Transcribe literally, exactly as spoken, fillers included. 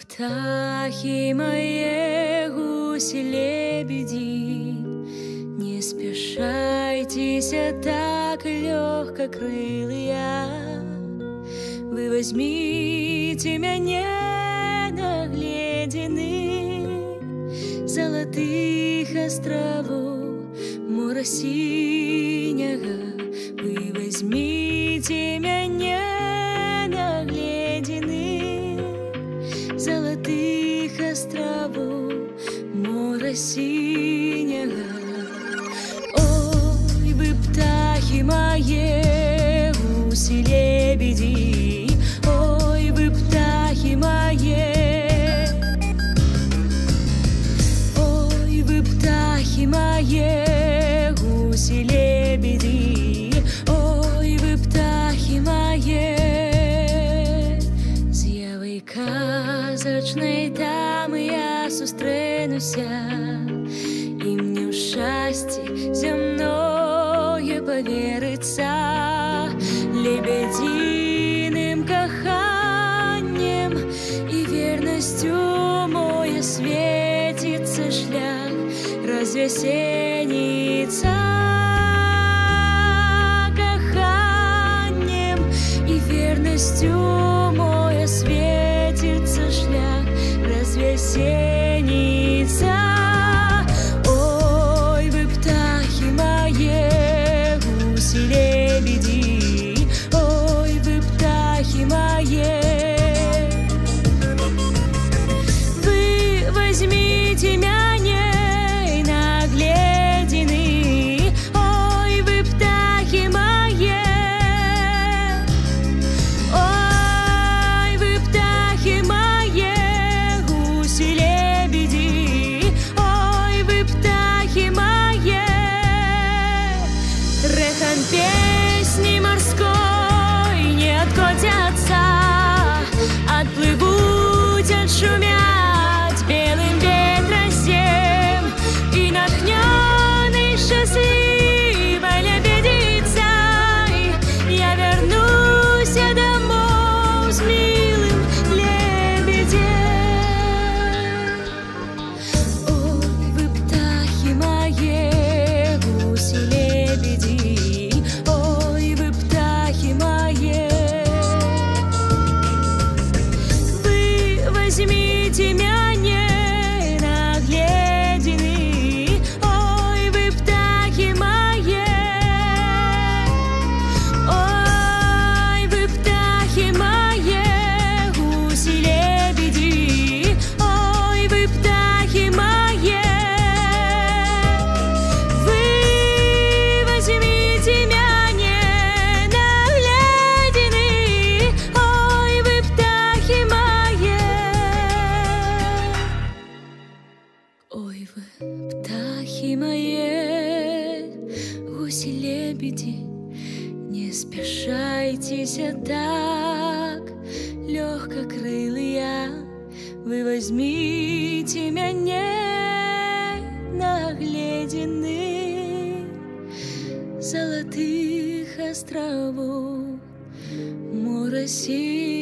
птахи мои, гуси-лебеди, не спешайтесь так легкокрылые. Вы возьмите меня на гледины золотых островов моря синего. Вы возьмите меня на гледины золотых островов моря синего. Ой, вы птахи мои, гуси-лебеди, ой, вы птахи мои, ой, вы птахи мои, гуси-лебеди, ой, вы птахи мои. З'яви казочной там я сустренуся, и мне в счастье земное поверится, лебединым коханьем и верностью моя светится шлях, развесенится коханьем и верностью моя светится шлях, развесенится. Ой, вы птахи мои, гуси-лебеди, ой, вы птахи мои. Вы возьмите меня на гледины, ой, вы птахи мои, ой, вы птахи мои, гуси-лебеди, ой, вы птахи мои. Реком песни морской не откотятся, отплывут, отшумят белым ветром всем, и нахнённый счастливой лебедицей я вернусь домой с милым лебедем. Ой, вы птахи мои, гуси-лебеди, ой, вы птахи мои. Вы возьмите меня на гледины, ой, вы птахи мои, ой, вы птахи мои, гуси-лебеди, ой, вы птахи мои. Вы возьмите меня на гледины, ой, вы птахи мои. Ой, вы птахи мои, гуси-лебеди, не спешайтесь так легкокрылые. Вы возьмите меня на гледины золотых островов моря синего.